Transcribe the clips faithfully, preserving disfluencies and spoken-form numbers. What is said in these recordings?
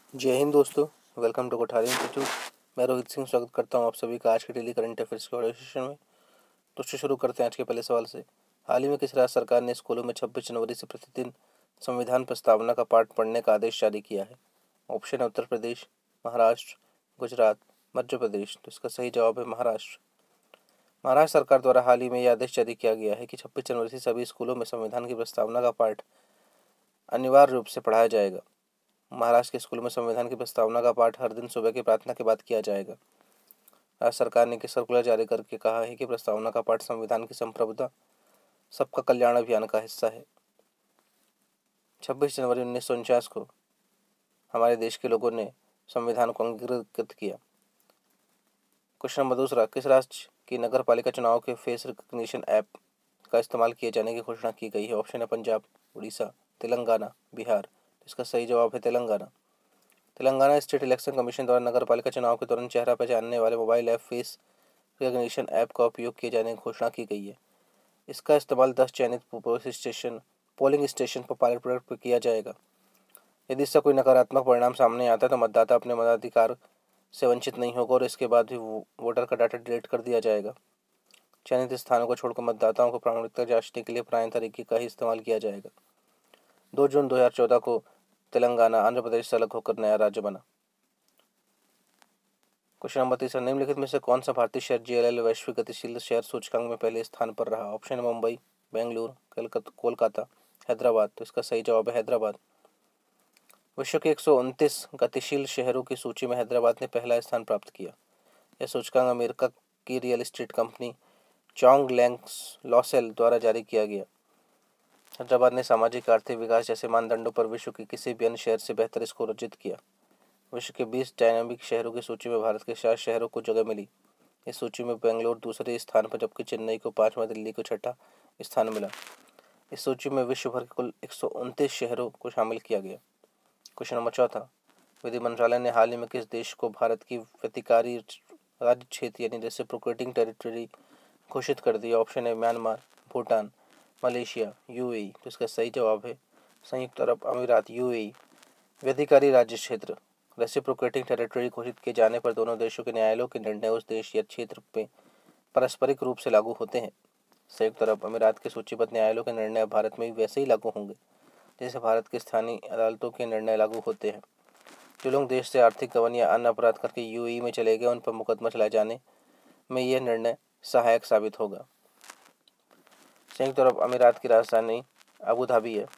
जय हिंद दोस्तों। Welcome to Kothari institute. मैं रोहित सिंह स्वागत करता हूं आप सभी का आज के डेली करंट अफेयर्स के ऑडियो सेशन में। दोस्तों शुरू करते हैं आज के पहले सवाल से। हाल ही में किस राज्य सरकार ने स्कूलों में छब्बीस जनवरी से प्रतिदिन संविधान प्रस्तावना का पाठ पढ़ने का आदेश जारी किया है? ऑप्शन है उत्तर प्रदेश, महाराष्ट्र, गुजरात, मध्य प्रदेश। तो इसका सही जवाब है महाराष्ट्र। महाराष्ट्र सरकार द्वारा हाल ही में यह आदेश जारी किया गया है कि छब्बीस जनवरी से सभी स्कूलों में संविधान की प्रस्तावना का पाठ अनिवार्य रूप से पढ़ाया जाएगा। महाराष्ट्र के स्कूलों में संविधान की प्रस्तावना का पाठ हर दिन सुबह की प्रार्थना के बाद किया जाएगा। राज्य सरकार ने एक सर्कुलर जारी करके कहा है कि प्रस्तावना का पाठ संविधान की संप्रभुता सबका कल्याण अभियान का हिस्सा है। छब्बीस जनवरी उन्नीस सौ उनचास को हमारे देश के लोगों ने संविधान को अंगीकृत किया। क्वेश्चन नंबर दूसरा, किस राज्य की नगर पालिका चुनाव के फेस रिकग्निशन ऐप का इस्तेमाल किए जाने की घोषणा की गई है? ऑप्शन है पंजाब, उड़ीसा, तेलंगाना, बिहार। इसका सही जवाब है Telangana. Telangana state election commission द्वारा नगर पालिका चुनाव के दौरान चेहरा पहचानने वाले mobile app face recognition app का उपयोग किए जाने की घोषणा की गई है। इसका इस्तेमाल दस चयनित पोलिंग स्टेशन पोलिंग स्टेशन पर पायलट प्रोजेक्ट पर किया जाएगा। यदि इसका कोई नकारात्मक परिणाम सामने आता है तो मतदाता अपने मताधिकार से वंचित नहीं होगा और इसके बाद भी वोटर का डाटा डिलीट कर दिया जाएगा। चयनित स्थानों को छोड़कर मतदाताओं को प्रामाणिकता जांचने के लिए पुराने तरीके का ही इस्तेमाल किया जाएगा। दो जून दो हजार चौदह को तेलंगाना आंध्र प्रदेश से अलग होकर नया राज्य बना। क्वेश्चन नंबर तीसरा, निम्नलिखित में से कौन सा भारतीय शहर जी एल एल वैश्विक गतिशील शहर सूचकांक में पहले स्थान पर रहा? ऑप्शन है मुंबई, बेंगलुरु, कोलकाता, हैदराबाद। तो इसका सही जवाब है हैदराबाद। विश्व के एक सौ उनतीस गतिशील शहरों की सूची में हैदराबाद ने पहला स्थान प्राप्त किया। यह सूचकांक अमेरिका की real estate company Jones Lang LaSalle द्वारा जारी किया गया। हैदराबाद ने सामाजिक आर्थिक विकास जैसे मानदंडों पर विश्व के किसी भी अन्य शहर से बेहतर स्कोर अर्जित किया। विश्व के बीस डायनामिक शहरों की सूची में भारत के सात शहरों को जगह मिली। इस सूची में बेंगलुरु दूसरे स्थान पर जबकि चेन्नई को पांचवा, दिल्ली को छठा स्थान मिला। इस सूची में विश्व भर के कुल एक सौ उनतीस शहरों को शामिल किया गया। क्वेश्चन नंबर चौथा, विधि मंत्रालय ने हाल ही में किस देश को भारत की व्यतिकारी राज्य क्षेत्र यानी रेसिप्रोकेटिंग टेरिटरी घोषित कर दिया? ऑप्शन है म्यांमार, भूटान, मलेशिया, यूएई। तो इसका सही जवाब है संयुक्त अरब अमीरात यूएई। व्यधिकारी राज्य क्षेत्र रेसिप्रोकेटिंग टेरिटरी घोषित किए जाने पर दोनों देशों के न्यायालयों के निर्णय उस देश या क्षेत्र में पारस्परिक रूप से लागू होते हैं। संयुक्त अरब अमीरात के सूचीबद्ध न्यायालयों के निर्णय भारत में भी वैसे ही लागू होंगे जैसे भारत के स्थानीय अदालतों के निर्णय लागू होते हैं। जो लोग देश से आर्थिक गबन या अन्य अपराध करके यूएई में चले गए उन पर मुकदमा चलाए जाने में यह निर्णय सहायक साबित होगा। संयुक्त अरब अमीरात की राजधानी अबू धाबी है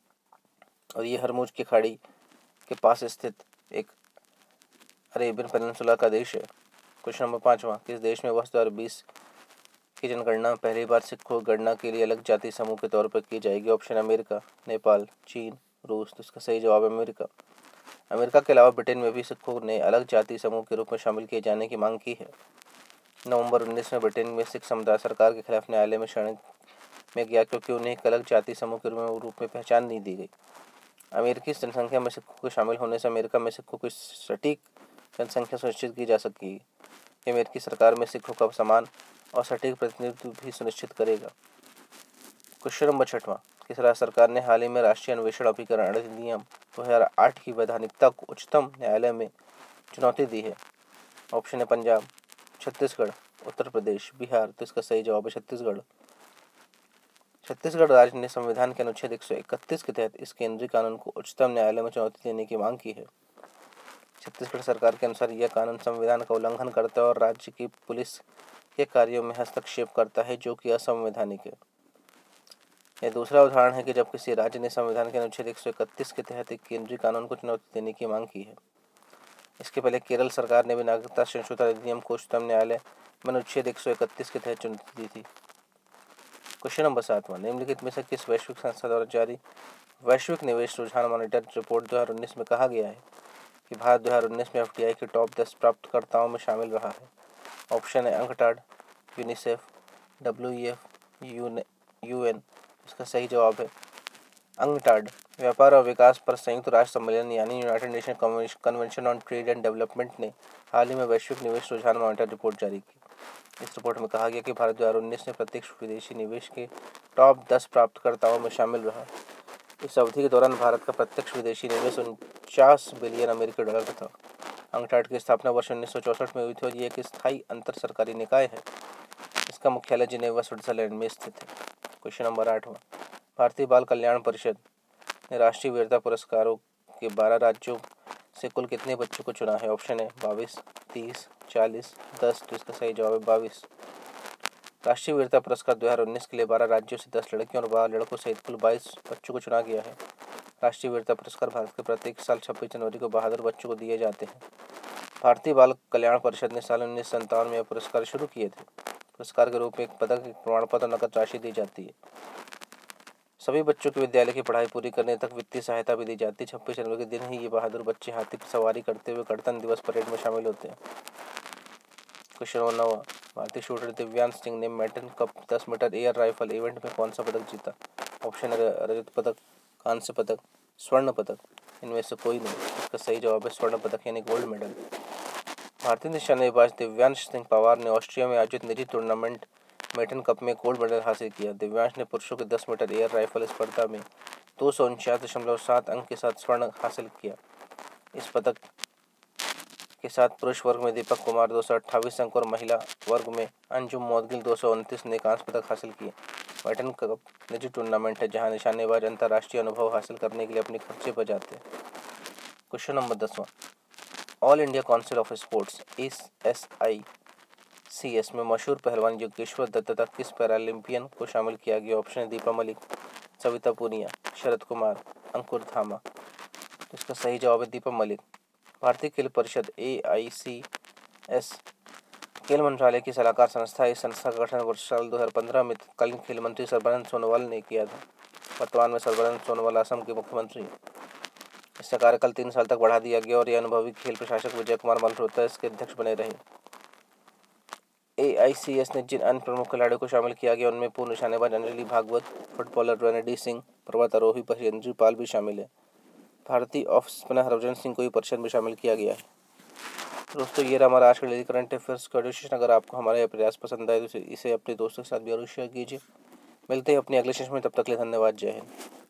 और ये हरमुज की खाड़ी के पास स्थित एक अरेबियन पेनिनसुला का देश है। क्वेश्चन नंबर पाँचवा, किस देश में वर्ष दो हज़ार बीस की जनगणना पहली बार सिखों गणना के लिए अलग जाति समूह के तौर पर की जाएगी? ऑप्शन अमेरिका, नेपाल, चीन, रूस। तो इसका सही जवाब है अमेरिका। अमेरिका के अलावा ब्रिटेन में भी सिखों ने अलग जाति समूह के रूप में शामिल किए जाने की मांग की है। नवंबर उन्नीस में ब्रिटेन में सिख समुदाय सरकार के खिलाफ न्यायालय में शरण में गया क्योंकि उन्हें एक अलग जाति समूह के रूप में पहचान नहीं दी गई। अमेरिकी जनसंख्या में सिखों के शामिल होने से अमेरिका में सिखों की सटीक जनसंख्या सुनिश्चित की जा सकेगी। अमेरिकी सरकार में सिखों का समान और सटीक प्रतिनिधित्व भी सुनिश्चित करेगा। क्वेश्चन नंबर छठवां, किस राज्य सरकार ने हाल ही में राष्ट्रीय अन्वेषण अभिकरण अधिनियम दो हज़ार आठ की वैधानिकता को उच्चतम न्यायालय में चुनौती दी है? ऑप्शन है पंजाब, छत्तीसगढ़, उत्तर प्रदेश, बिहार। तो इसका सही जवाब है छत्तीसगढ़। छत्तीसगढ़ राज्य ने संविधान के अनुच्छेद एक सौ इकतीस के तहत इस केंद्रीय कानून को उच्चतम न्यायालय में चुनौती देने की मांग की है। छत्तीसगढ़ सरकार के अनुसार यह कानून संविधान का उल्लंघन करता है और राज्य की पुलिस के कार्यों में हस्तक्षेप करता है जो कि असंवैधानिक है। यह दूसरा उदाहरण है कि जब किसी राज्य ने संविधान के अनुच्छेद एक सौ इकतीस के तहत एक केंद्रीय कानून को चुनौती देने की मांग की है। इसके पहले केरल सरकार ने भी नागरिकता संशोधन अधिनियम को उच्चतम न्यायालय में अनुच्छेद एक सौ इकतीस के तहत चुनौती दी थी। क्वेश्चन नंबर सातवां, निम्नलिखित में से किस वैश्विक संस्था द्वारा जारी वैश्विक निवेश रुझान मॉनिटर रिपोर्ट दो हज़ार उन्नीस में कहा गया है कि भारत दो हज़ार उन्नीस में एफडीआई के टॉप दस प्राप्तकर्ताओं में शामिल रहा है? ऑप्शन है अंकटाड, यूनिसेफ, डब्ल्यूईएफ, यूएन। इसका सही जवाब है अंकटाड। व्यापार और विकास पर संयुक्त राष्ट्र सम्मेलन यानी United Nation Convention on Trade and Development ने हाल ही में वैश्विक निवेश रुझान मॉनिटर रिपोर्ट जारी की। इस रिपोर्ट में कहा गया कि भारत दो हज़ार उन्नीस में प्रत्यक्ष विदेशी निवेश के टॉप दस प्राप्तकर्ताओं में शामिल रहा। इस अवधि के दौरान भारत का प्रत्यक्ष विदेशी निवेश उनचास बिलियन अमेरिकी डॉलर का था। अंकटाड की स्थापना वर्ष उन्नीस सौ चौसठ में हुई थी और ये एक स्थायी अंतर सरकारी निकाय है। इसका मुख्यालय जिनेवा स्विट्जरलैंड में स्थित है। क्वेश्चन नंबर आठवां, भारतीय बाल कल्याण परिषद ने राष्ट्रीय वीरता पुरस्कारों के बारह राज्यों से कुल कितने बच्चों को चुना है? ऑप्शन है बाईस, तीस, चालीस, दस। तो इसका सही जवाब है बाईस। राष्ट्रीय वीरता पुरस्कार दो हज़ार उन्नीस के लिए बारह राज्यों से दस लड़कियों और बारह लड़कों सहित कुल बाईस बच्चों को चुना गया है। राष्ट्रीय वीरता पुरस्कार भारत के प्रत्येक साल छब्बीस जनवरी को बहादुर बच्चों को दिए जाते हैं। भारतीय बाल कल्याण परिषद ने साल उन्नीस सौ संतावन में यह पुरस्कार शुरू किए थे। पुरस्कार के रूप में एक पदक, एक प्रमाण पत्र, नकद राशि दी जाती है। सभी बच्चों की विद्यालय की पढ़ाई पूरी करने तक वित्तीय सहायता भी दी जाती है। छब्बीस जनवरी के दिन ही ये बहादुर बच्चे हाथी पर सवारी करते हुए गणतंत्र दिवस परेड में शामिल होते हैं। क्वेश्चन नंबर नौ, भारतीय शूटर दिव्यांश सिंह ने मेटन कप दस मीटर एयर राइफल इवेंट में कौन सा पदक जीता? ऑप्शन है रजत पदक, कांस्य पदक, स्वर्ण पदक। इनमें से कोई नहीं। इसका सही जवाब है स्वर्ण पदक यानी गोल्ड मेडल। भारतीय निशानेबाज दिव्यांश सिंह पवार ने ऑस्ट्रिया में आयोजित निजी टूर्नामेंट मेटन कप में गोल्ड मेडल हासिल किया। दिव्यांश ने पुरुषों के दस मीटर एयर राइफल स्पर्धा में दो सौ उनचास दशमलव सात अंक के साथ स्वर्ण हासिल किया। इस पदक के साथ पुरुष वर्ग में दीपक कुमार दो सौ अट्ठाईस अंक और महिला वर्ग में अंजुम मौदगिल दो सौ उनतीस ने कांस्य पदक हासिल किए। मेटन कप निजी टूर्नामेंट है जहां निशानेबाज अंतर्राष्ट्रीय अनुभव हासिल करने के लिए अपने खर्चे पर जाते हैं। क्वेश्चन नंबर दसवां, All India Council of Sports S I C S में मशहूर पहलवान योगेश्वर दत्त तथा किस पैरालंपियन को शामिल किया गया? ऑप्शन है दीपा मलिक, सविता पूनिया, शरद कुमार, अंकुर धामा। तो इसका सही जवाब है दीपा मलिक। भारतीय खेल परिषद ए आई सी एस खेल मंत्रालय की सलाहकार संस्था। इस संस्था का गठन वर्ष साल दो हज़ार पंद्रह में तत्कालीन खेल मंत्री सर्बानंद सोनोवाल ने किया था। वर्तमान में सर्बानंद सोनोवाल असम के मुख्यमंत्री हैं। इसका कार्यकाल तीन साल तक बढ़ा दिया गया और यह अनुभवी खेल प्रशासक विजय कुमार मल्होत्रा इसके अध्यक्ष बने रहे। ए आई सी एस ने जिन अन्य प्रमुख खिलाड़ियों को शामिल किया गया उनमें पूर्व निशानेबाज अंजलि भागवत, फुटबॉलर रणधीर सिंह, पर्वतारोही बजरंगी पाल भी शामिल है। भारतीय ऑफ स्पिनर हरभजन सिंह को भी परिषद में शामिल किया गया है। दोस्तों, ये रहा हमारा आज का डेली करंट अफेयर्स का एडिशन। अगर आपको हमारा यह प्रयास पसंद आए तो इसे अपने दोस्तों के साथ भी जरूर शेयर कीजिए। मिलते हैं अपने अगले सेशन में, तब तक के लिए धन्यवाद। जय हिंद।